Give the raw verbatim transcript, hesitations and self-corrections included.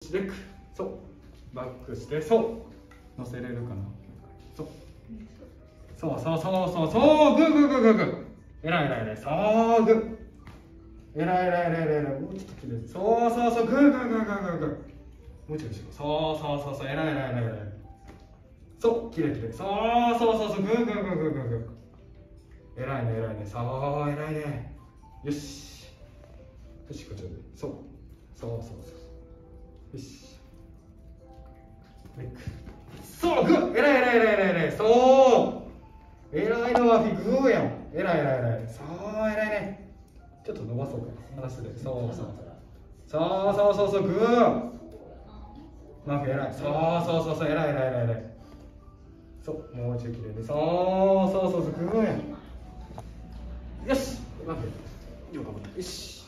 し、レック。そう。バックして、そう。乗せれるかな。そう。そうそうそうそうそう。グーグーグーグーグー。えらいえらいえらい。そうグー。えらいえらいえらいえらいえらい。もうちょっときれい。そうそうそう。グーグーグーグーグーグー。もうちょい後ろ。そうそうそうそう。えらいえらいえらいえらい。そう。きれいきれい。そうそうそうそう。グーグーグーグーグーグー。えらいねえらいね。そう、えらいね。よし。よし、こちらで。そう。そうそうそう。よし。レック。そう、グー。えらいえらいえらいえらいえらい。そう。えらいのはフィグーやん。えらいえらいえらい。そう、えらいね。ちょっと伸ばそうか。離すで。そうそう。そうそうそうそう、グー。マフィーえらい。そうそうそうそう、えらいえらいえらいえらい。そう、もうちょいきれいに。そうそうそうそう、グーやん。よし。マフィー。よし。